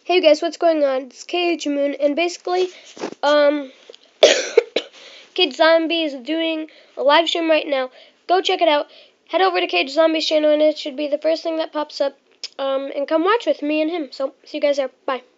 Hey guys, what's going on? It's KH Moon, and basically, Kid Zombie is doing a live stream right now. Go check it out. Head over to KH Zombie's channel, and it should be the first thing that pops up. And come watch with me and him. So, see you guys there. Bye.